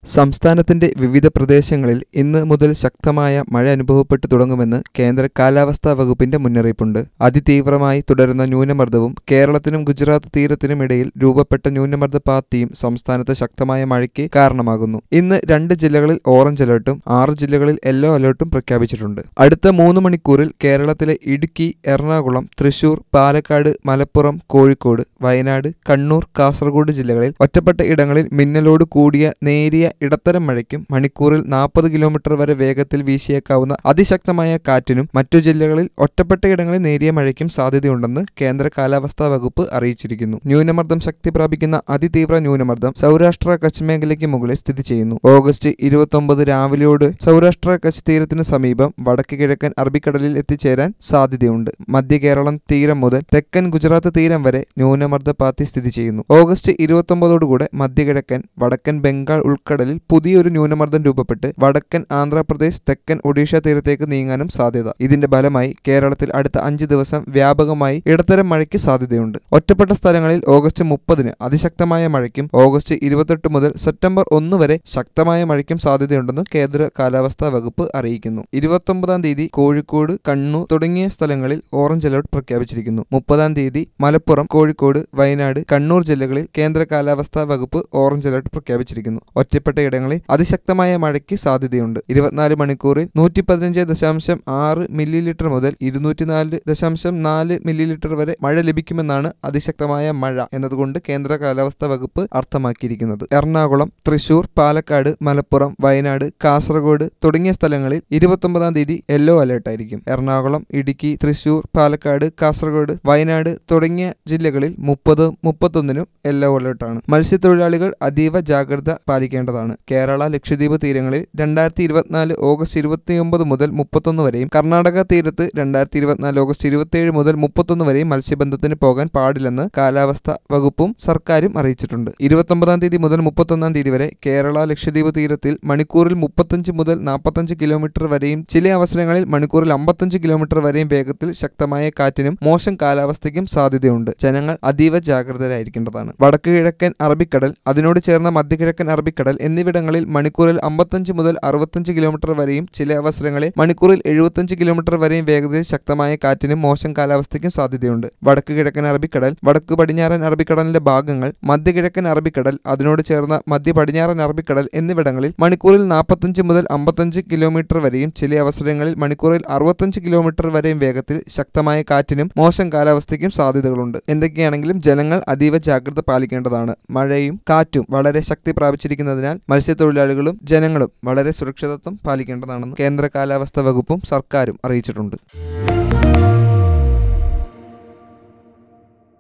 സംസ്ഥാനത്തിന്റെ വിവിധ പ്രദേശങ്ങളിൽ ഇന്ന് മുതൽ ശക്തമായ മഴ അനുഭവപ്പെട്ടു തുടങ്ങുമെന്ന് കേന്ദ്ര കാലാവസ്ഥാ വകുപ്പിന്റെ മുന്നറിയിപ്പുണ്ട്. അതിതീവ്രമായി തുടരുന്ന ന്യൂനമർദ്ദവും കേരളത്തിനും ഗുജറാത്ത് തീരത്തിനും ഇടയിൽ രൂപപ്പെട്ട ന്യൂനമർദ്ദ പാത്തിയും സംസ്ഥാനത്ത് ശക്തമായ മഴയ്ക്ക് കാരണമാകുന്നു. ഇന്ന് 2 ജില്ലകളിൽ ഓറഞ്ച് അലർട്ടും 6 ജില്ലകളിൽ യെല്ലോ അലർട്ടും പ്രഖ്യാപിച്ചിട്ടുണ്ട്. അടുത്ത 3 മണിക്കൂറിൽ കേരളത്തിലെ ഇടുക്കി, എറണാകുളം, തൃശൂർ, പാലക്കാട്, മലപ്പുറം, കോഴിക്കോട്, വയനാട്, കണ്ണൂർ, കാസർഗോഡ് ജില്ലകളിൽ ഒറ്റപ്പെട്ട ഇടങ്ങളിൽ മിന്നലോട് കൂടിയ നേരിയ ഇടത്തരം മഴയ്ക്കും മണിക്കൂറിൽ 40 കിലോമീറ്റർ വരെ വേഗത്തിൽ വീശിയേക്കാവുന്ന അതിശക്തമായ കാറ്റിനും മറ്റു ജില്ലകളിൽ ഒറ്റപ്പെട്ടയിടങ്ങളിൽ നേരിയ മഴയ്ക്കും സാധ്യതയുണ്ടെന്ന് കേന്ദ്ര കാലാവസ്ഥാ വകുപ്പ് അറിയിച്ചിരിക്കുന്നു. ന്യൂനമർദ്ദം ശക്തി പ്രാപിക്കുന്ന അതിതീവ്ര ന്യൂനമർദ്ദം സൗരാഷ്ട്ര കച്ച് മേഖലയ്ക്ക് മുകളിൽ സ്ഥിതി ചെയ്യുന്നു. ഓഗസ്റ്റ് 29 രാവിലെയോട് സൗരാഷ്ട്ര കച്ച് തീരത്തിന് സമീപം വടക്ക് കിഴക്കൻ അറബിക്കടലിൽ എത്തിച്ചേരാൻ സാധ്യതയുണ്ട്. മധ്യ കേരളം തീരം മുതൽ തെക്കൻ ഗുജറാത്ത് തീരം വരെ ന്യൂനമർദ്ദ പാത്തി സ്ഥിതി ചെയ്യുന്നു. ഓഗസ്റ്റ് 29 മധ്യ കിഴക്കൻ വടക്കൻ ബംഗാൾ ഉൾക്കടലിൽ പുതിയൊരു ന്യൂനമർദ്ദം രൂപപ്പെട്ട് വടക്കൻ ആന്ധ്രാപ്രദേശ്, തെക്കൻ ഒഡീഷ തീരത്തേക്ക് നീങ്ങാനും സാധ്യത. ഇതിന്റെ ഫലമായി കേരളത്തിൽ അടുത്ത 5 ദിവസം വ്യാപകമായി ഇടത്തരം മഴയ്ക്ക് സാധ്യതയുണ്ട്. ഒറ്റപ്പെട്ട സ്ഥലങ്ങളിൽ ഓഗസ്റ്റ് 30 അതിശക്തമായ മഴയ്ക്കും ഓഗസ്റ്റ് 28 മുതൽ സെപ്റ്റംബർ 1 വരെ ശക്തമായ മഴയ്ക്കും സാധ്യതയുണ്ടെന്ന് കേന്ദ്ര കാലാവസ്ഥാ വകുപ്പ് അറിയിക്കുന്നു. 29-ാം തീയതി കോഴിക്കോട്, കണ്ണൂർ തുടങ്ങിയ സ്ഥലങ്ങളിൽ ഓറഞ്ച് അലർട്ട് പ്രഖ്യാപിച്ചിരിക്കുന്നു. 30-ാം തീയതി മലപ്പുറം, കോഴിക്കോട്, വയനാട്, കണ്ണൂർ ജില്ലകളിൽ കേന്ദ്ര കാലാവസ്ഥാ വകുപ്പ് ഓറഞ്ച് അലർട്ട് പ്രഖ്യാപിച്ചിരിക്കുന്നു. ഒറ്റപ്പെട്ട ഇടങ്ങളിൽ അതിശക്തമായ മഴയ്ക്ക് സാധ്യതയുണ്ട്. 24 മണിക്കൂറിൽ 115.6 മില്ലിലിറ്റർ മുതൽ 204.4 മില്ലിലിറ്റർ വരെ മഴ ലഭിക്കുമെന്നാണ് അതിശക്തമായ മഴ എന്നതുകൊണ്ട് കേന്ദ്ര കാലാവസ്ഥാ വകുപ്പ് അർത്ഥമാക്കിയിരിക്കുന്നത്. എറണാകുളം, തൃശൂർ, പാലക്കാട്, മലപ്പുറം, വയനാട്, കാസർഗോഡ് തുടങ്ങിയ സ്ഥലങ്ങളിൽ 29-ാം തീയതി യെല്ലോ അലേർട്ടായിരിക്കും. എറണാകുളം, ഇടുക്കി, തൃശൂർ, പാലക്കാട്, കാസർഗോഡ്, വയനാട് തുടങ്ങിയ ജില്ലകളിൽ 30, 31 യെല്ലോ അലേർട്ടാണ്. മത്സ്യത്തൊഴിലാളികൾ അതീവ ജാഗ്രത പാലിക്കേണ്ടതാണ്. കേരള, ലക്ഷദ്വീപ് തീരങ്ങളിൽ 2024 ഓഗസ്റ്റ് 29 മുതൽ 31 വരെയും കർണാടക തീരത്ത് 2024 ഓഗസ്റ്റ് 27 മുതൽ 31 വരെയും മത്സ്യബന്ധനത്തിന് പോകാൻ പാടില്ലെന്ന് കാലാവസ്ഥാ വകുപ്പും സർക്കാരും അറിയിച്ചിട്ടുണ്ട്. 29-ാം തീയതി മുതൽ 31-ാം തീയതി വരെ കേരള, ലക്ഷദ്വീപ് തീരത്തിൽ മണിക്കൂറിൽ 35 മുതൽ 45 കിലോമീറ്റർ വരെയും ചില അവസരങ്ങളിൽ മണിക്കൂറിൽ 55 കിലോമീറ്റർ വരെയും വേഗത്തിൽ ശക്തമായ കാറ്റിനും മോശം കാലാവസ്ഥയ്ക്കും സാധ്യതയുണ്ട്. ജനങ്ങൾ അതീവ ജാഗ്രതരായിരിക്കേണ്ടതാണ്. വടക്ക് കിഴക്കൻ അറബിക്കടൽ, അതിനോട് ചേർന്ന മധ്യകിഴക്കൻ അറബിക്കടൽ എന്നിവിടങ്ങളിൽ മണിക്കൂറിൽ 55 മുതൽ 65 കിലോമീറ്റർ വരെയും ചില അവസരങ്ങളിൽ മണിക്കൂറിൽ 75 കിലോമീറ്റർ വരെയും വേഗതയിൽ ശക്തമായ കാറ്റിനും മോശം കാലാവസ്ഥയ്ക്കും സാധ്യതയുണ്ട്. വടക്ക് കിഴക്കൻ അറബിക്കടൽ, വടക്ക് പടിഞ്ഞാറൻ അറബിക്കടലിന്റെ ഭാഗങ്ങൾ, മധ്യകിഴക്കൻ അറബിക്കടൽ, അതിനോട് ചേർന്ന മധ്യ പടിഞ്ഞാറൻ അറബിക്കടൽ എന്നിവിടങ്ങളിൽ മണിക്കൂറിൽ 45 മുതൽ 55 കിലോമീറ്റർ വരെയും ചില അവസരങ്ങളിൽ മണിക്കൂറിൽ 65 കിലോമീറ്റർ വരെയും വേഗത്തിൽ ശക്തമായ കാറ്റിനും മോശം കാലാവസ്ഥയ്ക്കും സാധ്യതകളുണ്ട്. എന്തൊക്കെയാണെങ്കിലും ജനങ്ങൾ അതീവ ജാഗ്രത പാലിക്കേണ്ടതാണ്. മഴയും കാറ്റും വളരെ ശക്തി പ്രാപിച്ചിരിക്കുന്നതിനാൽ മത്സ്യത്തൊഴിലാളികളും ജനങ്ങളും വളരെ സുരക്ഷിതത്വം പാലിക്കേണ്ടതാണെന്ന് കേന്ദ്ര കാലാവസ്ഥാ വകുപ്പും സർക്കാരും അറിയിച്ചിട്ടുണ്ട്.